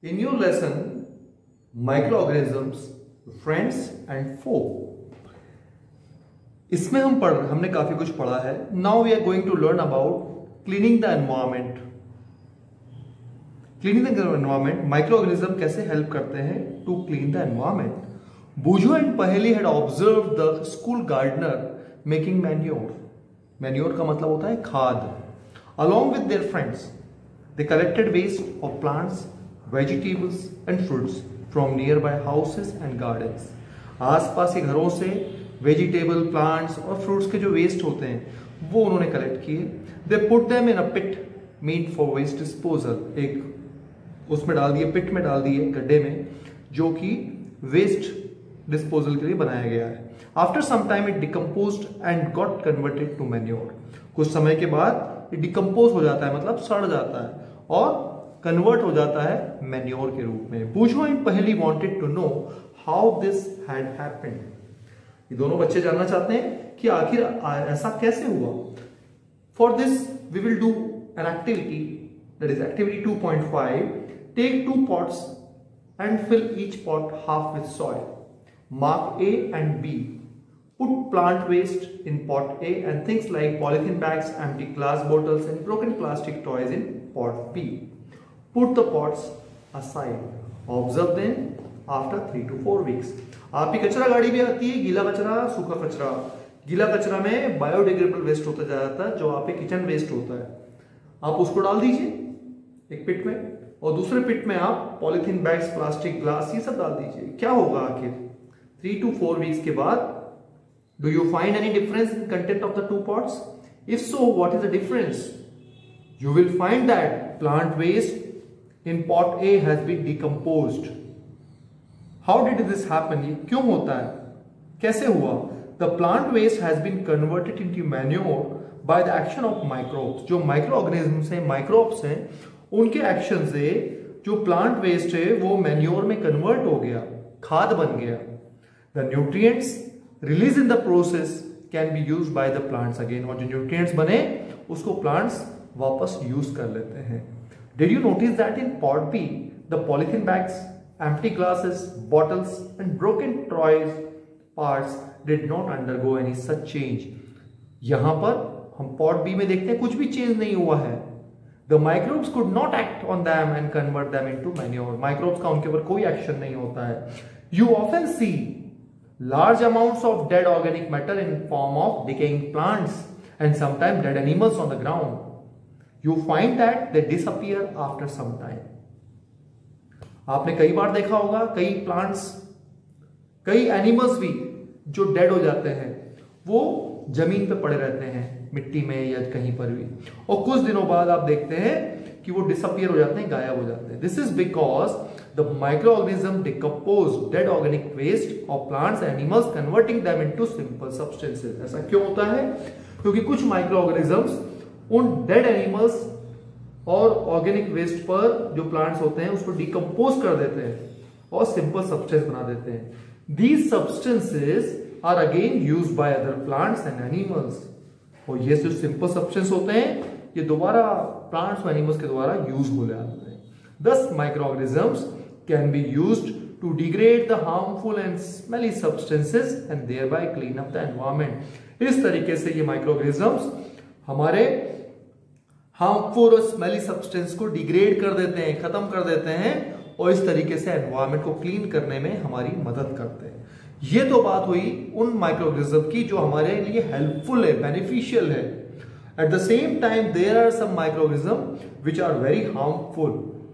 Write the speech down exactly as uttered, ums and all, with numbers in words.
In your lesson, microorganisms, friends and foe, इसमें हम पढ़ हमने काफी कुछ पढ़ा है. Now we are going to learn about cleaning the environment. Cleaning the environment, microorganisms कैसे help करते हैं to clean the environment. Bujo and Paheli had observed the school gardener making manure. Manure का मतलब होता है खाद. Along with their friends, they collected waste of plants, vegetables and fruits from nearby houses and gardens. आसपास के घरों से vegetable, plants और फ्रूट्स के जो वेस्ट होते हैं वो उन्होंने कलेक्ट किए. They put them in a pit meant for waste disposal. एक उसमें डाल दिए, पिट में डाल दिए, गड्ढे में, जो कि वेस्ट डिस्पोजल के लिए बनाया गया है. After some time it decomposed and got converted to manure. कुछ समय के बाद ये डिकम्पोज हो जाता है, मतलब सड़ जाता है और कन्वर्ट हो जाता है मैन्योर के रूप में. Boojho and Paheli wanted to know how this had happened. ये दोनों बच्चे जानना चाहते हैं कि आखिर ऐसा कैसे हुआ. For this we will do an activity, that is activity two point five. Take two pots and fill each pot half with soil. Mark A and B. Put plant waste in pot A and things like polythene bags, empty glass bottles and broken plastic toys in pot B. Put the pots aside. Observe them after three to four weeks. आपकी कचरा गाड़ी भी आती है, गीला कचरा, सूखा कचरा. गीला कचरा में बायोडिग्रेडेबल वेस्ट होता जाता है, जो आपके किचन वेस्ट होता है. आप उसको डाल दीजिए एक पिट में, और दूसरे पिट में आप पॉलीथीन बैग्स, प्लास्टिक, ग्लास, ये सब डाल दीजिए. क्या होगा आखिर थ्री टू फोर वीक्स के बाद? Do you find any difference in content of the two pots? If so, what is the difference? You will find that plant waste in pot A has been decomposed. How did this happen? ये क्यों होता है? कैसे हुआ? The plant waste has been converted into manure by the action of microbes. जो microorganisms हैं, microbes हैं, उनके एक्शन से जो plant waste है वो manure में convert हो गया, खाद बन गया. The nutrients release in the process can be use by the plants again. और जो न्यूट्रिएंट्स बने उसको प्लांट्स वापस यूज कर लेते हैं. Did you notice that in pot B the polythene bags, empty glasses, bottles and broken toys parts did not undergo any such change. यहां पर हम पॉट बी में देखते हैं कुछ भी चेंज नहीं हुआ है. The microbes could not act on them and convert them into manure. Microbes का उनके ऊपर कोई एक्शन नहीं होता है. You often see large amounts of dead organic matter in form of decaying plants and sometimes dead animals on the ground. You find that they disappear after some time. आपने कई बार देखा होगा कई प्लांट्स, कई animals भी जो dead हो जाते हैं वो जमीन पे पड़े रहते हैं, मिट्टी में या कहीं पर भी, और कुछ दिनों बाद आप देखते हैं कि वो डिसअपियर हो जाते हैं, गायब हो जाते हैं. This is because the microorganism decompose dead organic waste of plants and animals converting them into simple substances. ऐसा क्यों होता है? क्योंकि कुछ माइक्रोऑर्गेनिजम्स उन डेड एनिमल्स और ऑर्गेनिक वेस्ट पर जो प्लांट्स होते हैं उसको डिकम्पोज कर देते हैं और सिंपल सब्सटेंस बना देते हैं. These substances are again used by other plants and animals. और ये जो सिंपल सब्सटेंस होते हैं ये दोबारा प्लांट्स और एनिमल्स के द्वारा यूज हो जाते हैं. Thus microorganisms can be used to degrade the harmful and smelly substances and thereby clean up the environment. इस तरीके से ये माइक्रोऑर्गेनिजम्स हमारे हार्मफुल और स्मेली सब्सटेंस को डिग्रेड कर देते हैं, खत्म कर देते हैं, और इस तरीके से एनवायरनमेंट को क्लीन करने में हमारी मदद करते हैं. ये तो बात हुई उन माइक्रोऑर्गेनिज्म की जो हमारे लिए हेल्पफुल है, बेनिफिशियल है. At the same time there are some microorganisms which are very harmful.